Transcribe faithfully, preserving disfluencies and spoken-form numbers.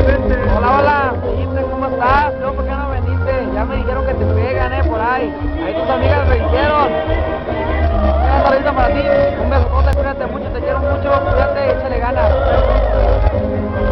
Hola, hola, dijiste, ¿cómo estás? Luego, ¿por qué no veniste? Ya me dijeron que te pegan, eh, por ahí. Ahí tus amigas me dijeron.